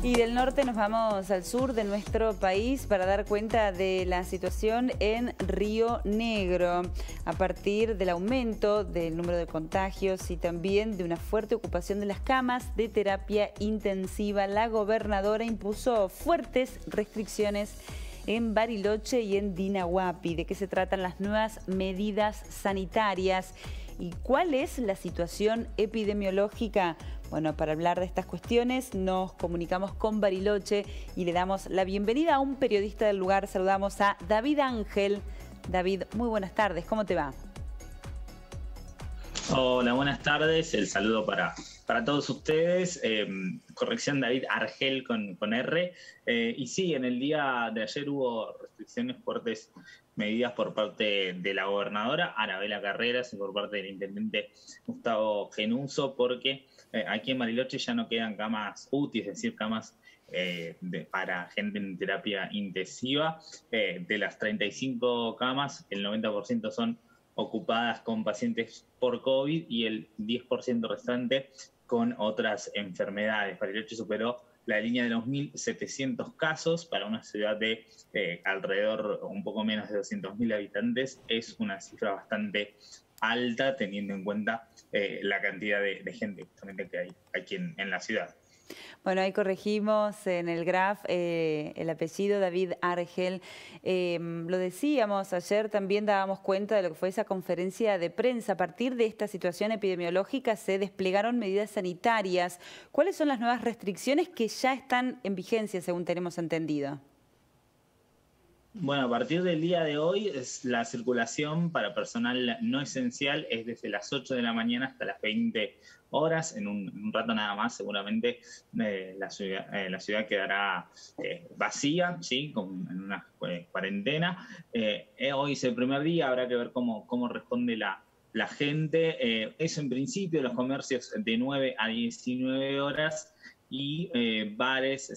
Y del norte nos vamos al sur de nuestro país para dar cuenta de la situación en Río Negro, a partir del aumento del número de contagios y también de una fuerte ocupación de las camas de terapia intensiva. La gobernadora impuso fuertes restricciones en Bariloche y en Dinahuapi. ¿De qué se tratan las nuevas medidas sanitarias y cuál es la situación epidemiológica? Bueno, para hablar de estas cuestiones nos comunicamos con Bariloche y le damos la bienvenida a un periodista del lugar. Saludamos a David Ángel. David, muy buenas tardes, ¿cómo te va? Hola, buenas tardes. El saludo para todos ustedes. Corrección, David Argel con R. Y sí, en el día de ayer hubo restricciones fuertes, medidas por parte de la gobernadora Anabela Carreras y por parte del intendente Gustavo Genuso, porque aquí en Bariloche ya no quedan camas UTI, es decir, camas para gente en terapia intensiva. De las 35 camas, el 90% son ocupadas con pacientes por COVID y el 10% restante con otras enfermedades. Bariloche superó la línea de los 1.700 casos para una ciudad de alrededor, un poco menos de 200.000 habitantes. Es una cifra bastante alta teniendo en cuenta la cantidad de gente justamente que hay aquí en la ciudad. Bueno, ahí corregimos en el graph el apellido David Argel. Lo decíamos, ayer también dábamos cuenta de lo que fue esa conferencia de prensa. A partir de esta situación epidemiológica se desplegaron medidas sanitarias. ¿Cuáles son las nuevas restricciones que ya están en vigencia, según tenemos entendido? Bueno, a partir del día de hoy, la circulación para personal no esencial es desde las 8 de la mañana hasta las 20 horas. En un rato nada más, seguramente la ciudad quedará vacía, ¿sí? En una cuarentena. Hoy es el primer día, habrá que ver cómo responde la gente. Eso en principio, los comercios de 9 a 19 horas y bares,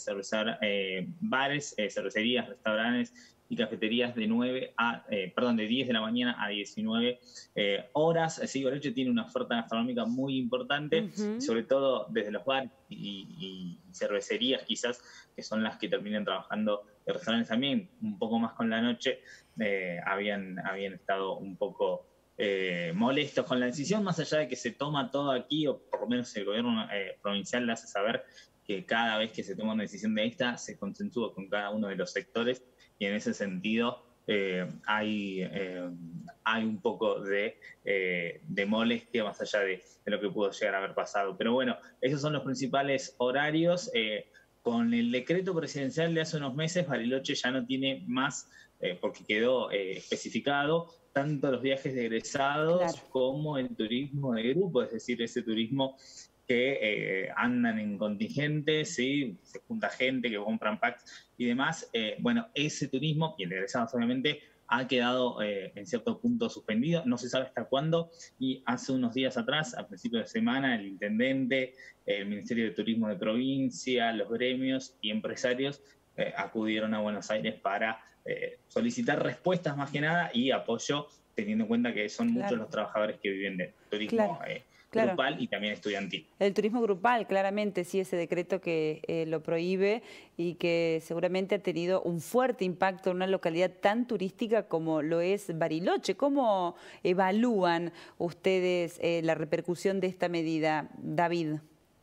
cervecerías, restaurantes y cafeterías de 10 de la mañana a 19 horas. Sí, Bariloche tiene una oferta gastronómica muy importante, sobre todo desde los bares y cervecerías quizás, que son las que terminan trabajando, restaurantes también, un poco más con la noche, habían estado un poco molestos con la decisión, más allá de que se toma todo aquí, o por lo menos el gobierno provincial le hace saber que cada vez que se toma una decisión de esta se consensúa con cada uno de los sectores, y en ese sentido hay un poco de molestia más allá de lo que pudo llegar a haber pasado. Pero bueno, esos son los principales horarios. Con el decreto presidencial de hace unos meses, Bariloche ya no tiene más, porque quedó especificado, tanto los viajes de egresados como el turismo de grupo, es decir, ese turismo que andan en contingentes, ¿sí? Se junta gente que compran packs y demás. Bueno, ese turismo, y el de egresados obviamente, ha quedado en cierto punto suspendido, no se sabe hasta cuándo, y hace unos días atrás, a principios de semana, el intendente, el Ministerio de Turismo de provincia, los gremios y empresarios acudieron a Buenos Aires para solicitar respuestas más que nada y apoyo, teniendo en cuenta que son muchos los trabajadores que viven de turismo grupal y también estudiantil. El turismo grupal, claramente, sí, ese decreto que lo prohíbe y que seguramente ha tenido un fuerte impacto en una localidad tan turística como lo es Bariloche. ¿Cómo evalúan ustedes la repercusión de esta medida, David?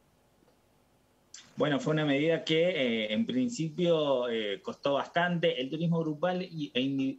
Bueno, fue una medida que en principio costó bastante. El turismo grupal y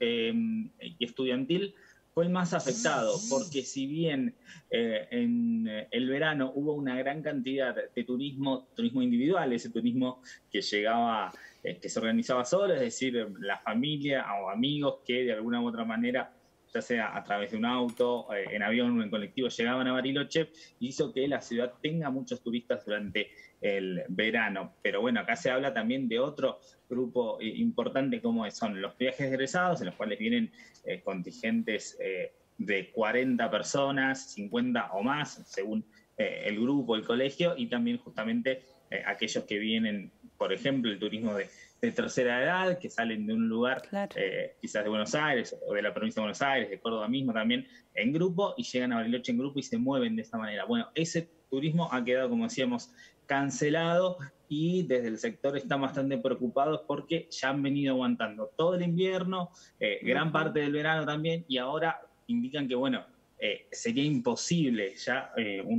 estudiantil fue el más afectado, porque si bien en el verano hubo una gran cantidad de turismo individual, ese turismo que llegaba, que se organizaba solo, es decir, la familia o amigos que de alguna u otra manera, ya sea a través de un auto, en avión o en colectivo, llegaban a Bariloche, hizo que la ciudad tenga muchos turistas durante el verano. Pero bueno, acá se habla también de otro grupo importante como son los viajes egresados, en los cuales vienen contingentes de 40 personas, 50 o más, según el grupo, el colegio, y también justamente aquellos que vienen, por ejemplo, el turismo de tercera edad, que salen de un lugar quizás de Buenos Aires o de la provincia de Buenos Aires, de Córdoba mismo también, en grupo, y llegan a Bariloche en grupo y se mueven de esta manera. Bueno, ese turismo ha quedado, como decíamos, cancelado, y desde el sector están bastante preocupados porque ya han venido aguantando todo el invierno, gran parte del verano también, y ahora indican que, bueno, sería imposible ya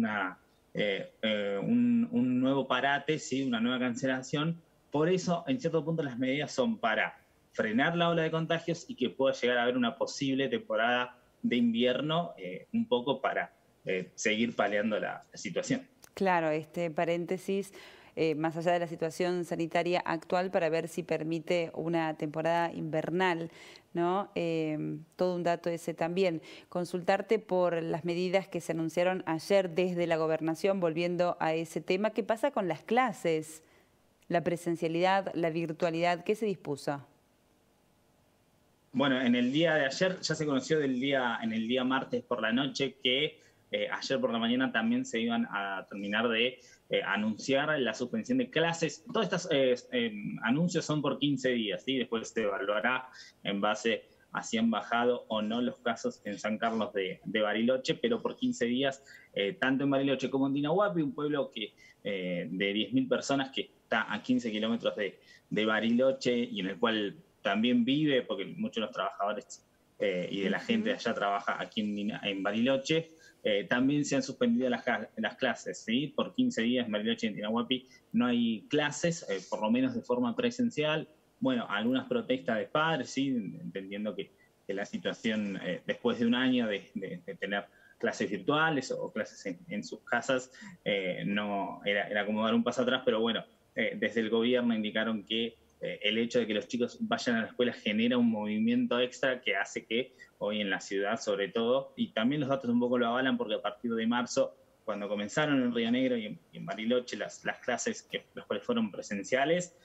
un nuevo parate, ¿sí? Una nueva cancelación. Por eso, en cierto punto, las medidas son para frenar la ola de contagios y que pueda llegar a haber una posible temporada de invierno, un poco para seguir paliando la situación. Claro, este paréntesis, más allá de la situación sanitaria actual, para ver si permite una temporada invernal, ¿no? Todo un dato ese también. Consultarte por las medidas que se anunciaron ayer desde la gobernación, volviendo a ese tema. ¿Qué pasa con las clases? La presencialidad, la virtualidad, ¿qué se dispuso? Bueno, en el día de ayer ya se conoció en el día martes por la noche que ayer por la mañana también se iban a terminar de anunciar la suspensión de clases. Todos estos anuncios son por 15 días, ¿sí? Después se evaluará en base a si han bajado o no los casos en San Carlos de Bariloche, pero por 15 días, tanto en Bariloche como en Dinahuapi, un pueblo que de 10.000 personas que está a 15 kilómetros de Bariloche y en el cual también vive, porque muchos de los trabajadores y de la gente de allá trabaja aquí en Bariloche. También se han suspendido las clases, ¿sí? Por 15 días en Bariloche y en Dinahuapi no hay clases, por lo menos de forma presencial. Bueno, algunas protestas de padres, ¿sí? Entendiendo que la situación, después de un año de tener clases virtuales o clases en sus casas, no era como dar un paso atrás, pero bueno, desde el gobierno indicaron que el hecho de que los chicos vayan a la escuela genera un movimiento extra que hace que hoy en la ciudad, sobre todo, y también los datos un poco lo avalan, porque a partir de marzo, cuando comenzaron en Río Negro y en Bariloche las clases, las cuales fueron presenciales,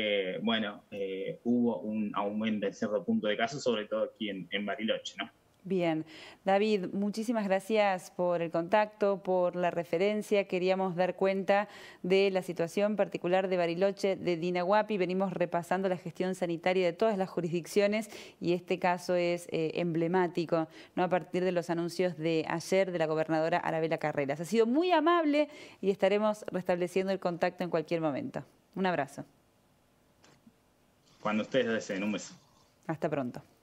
hubo un aumento en cierto punto de casos, sobre todo aquí en Bariloche, ¿no? Bien, David, muchísimas gracias por el contacto, por la referencia. Queríamos dar cuenta de la situación particular de Bariloche, de Dinahuapi. Venimos repasando la gestión sanitaria de todas las jurisdicciones y este caso es emblemático, ¿no? A partir de los anuncios de ayer de la gobernadora Arabella Carreras. Ha sido muy amable y estaremos restableciendo el contacto en cualquier momento. Un abrazo. Cuando ustedes deseen, un beso. Hasta pronto.